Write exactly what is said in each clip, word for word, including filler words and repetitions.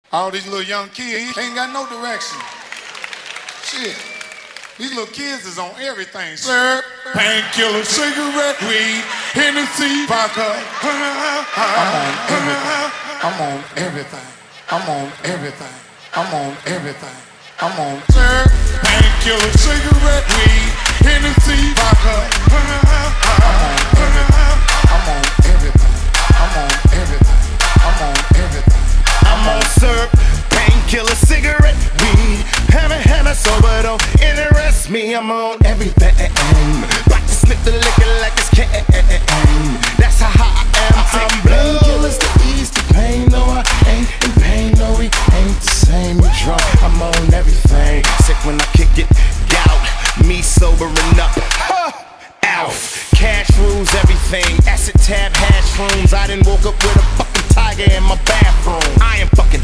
All these little young kids ain't got no direction. Shit. These little kids is on everything. Syrup, painkiller, cigarette, weed, Hennessy, vodka. I'm on everything. I'm on everything. I'm on everything. I'm on everything. I'm on syrup, painkiller, cigarette, weed, Hennessy, vodka. I'm on everything. I'm on everything. I'm on everything. I'm on syrup, painkiller, cigarette, weed, hammer, hammer, sober, don't interest me. I'm on everything. About to slip the liquor like it's can. That's how I am. I'm painkillers to ease the pain. No, I ain't in pain. No, we ain't the same. You drunk? I'm on everything. Sick when I kick it, gout. Me sobering up. Out. Cash rules everything. Acid tab, hash rooms. I done woke up with a fucking tiger in my bathroom. I am fucking.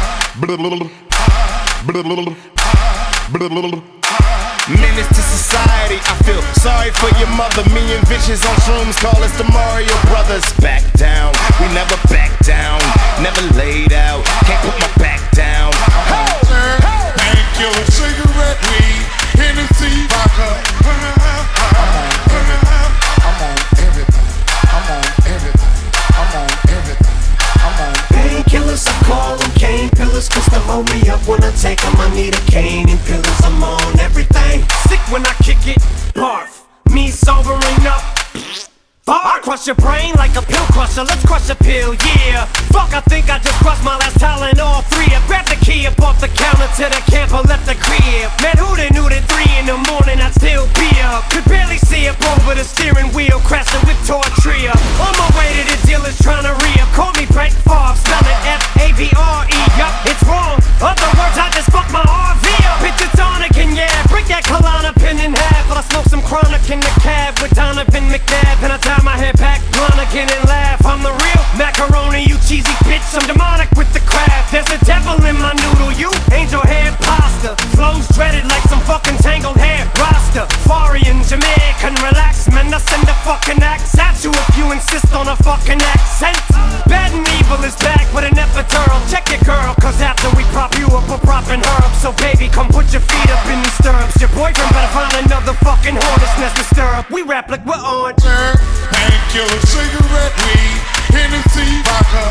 Menace to society. I feel sorry for your mother. Me and Vicious on shrooms call us the Mario Brothers. Back down, we never back down. Never laid out, can't put my back down. Painkiller, cigarette, weed, Hennessy, vodka. I'm on everything. I'm on everything. I'm on everything. I'm on painkillers. I call them cane pillars, cause they hold me up when I take them. I need a cane and pillars. I'm on everything. Sick when I kick it, barf. Me sobering up. I crush your brain like a pill crusher, let's crush a pill, yeah. Fuck, I think I just crushed my last Tylenol three. I grabbed the key up off the counter to the camper, left the crib. Man, who they knew that three in the morning I'd still be up. Could barely see up over the steering wheel, crashing with Tortria. On my way to the dealers trying to re-up. Call me Brett Favre, spell it F A V R E. Yup, it's wrong. Other words, I just fucked my R V up. Bitch, it's tonic and yeah, break that Kalana pin in half. But I smoke some chronic in the cab with Donovan McNabb. And I tie my head back, again and laugh. I'm the real macaroni, you cheesy bitch. I'm demonic with the craft. There's a devil in my noodle, you angel hair pasta. Flows dreaded like some fucking tangled hair roster. Farian, Jamaican, relax, man. I send a fucking axe at you if you insist on a fucking accent. Bad and evil is back with an epidural. Check your girl, cause after we prop you up, we're propping her up. So baby, come put your feet up in these stirrups. Your boyfriend better find another fucking hornet's nest to stir up. We rap like we're on painkiller, cigarette, weed, Hennessy, vodka.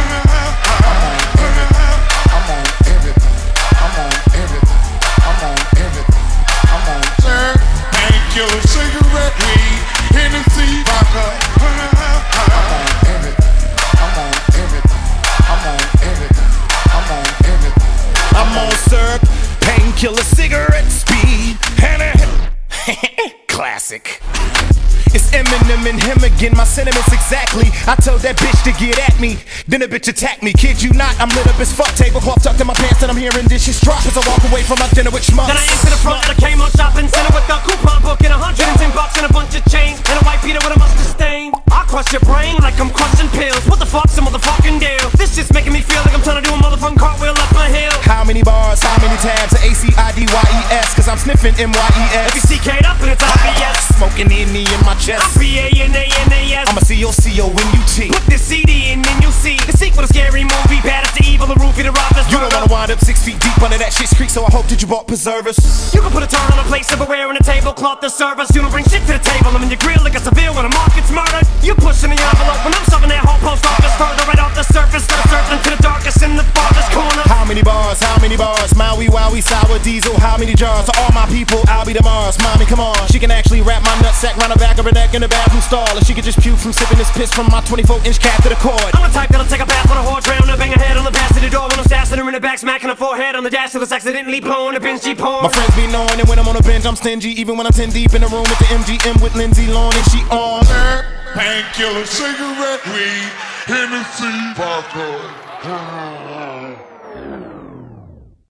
I'm on everything. I'm on everything. I'm on everything. I'm on painkiller, cigarette, weed, Hennessy, vodka. I'm on everything. I'm on everything. I'm on everything. I'm on everything. I'm on syrup, painkiller, cigarette, speed, Hannah. Classic. It's Eminem and him again, my sentiments exactly. I told that bitch to get at me, then a bitch attacked me. Kid you not, I'm lit up as fuck. Tablecloth tucked in my pants and I'm hearing dishes drop as I walk away from my dinner with schmucks. Then I enter the front of the Kmart shopping center with a coupon book and a hundred and ten bucks and a bunch of chains and a white beater with a mustard stain. I crush your brain like I'm crushing pills. What the fuck's a motherfucking deal? This shit's making me feel like I'm trying to do a motherfucking cartwheel up my hill. How many bars, how many tabs, A C I D Y E S, cause I'm sniffing M Y E S. If you C K'd up and it's obvious. Smoking in me in my chest. I'm P A N A N A S. I'm a C O C O N U T. Put this C D in and you'll see the sequel to Scary Movie. Bad as the evil, the roofie, the robbers. You don't wanna wind up six feet deep under that shit's creek, so I hope that you bought preservers. You can put a turn on a plate, silverware, and a tablecloth to serve us. You don't bring shit to the table. I'm in your grill like a Seville when a moth gets murdered. You pushing the envelope when I'm shoving that whole post office further right off the surface. Start surfing to the darkest in the farthest corner. How many bars, how many bars? Maui, Wowie, sour diesel. How many jars? To all my people, I'll be the Mars. Mommy, come on. She can actually wrap my nutsack round the back of her neck in the bathroom stall. Or she could just puke from sipping this piss from my twenty-four inch cap to the cord. I'm the type that'll take a bath on a horse, round and bang her head on the pass to the door when I'm stashing her in the back, smacking her forehead on the dash till it's accidentally blowing a binge G porn. My friends be knowing that when I'm on a bench, I'm stingy. Even when I'm ten deep in the room with the M G M with Lindsay Lohan and she on. Painkiller, cigarette, weed, Hennessy, vodka.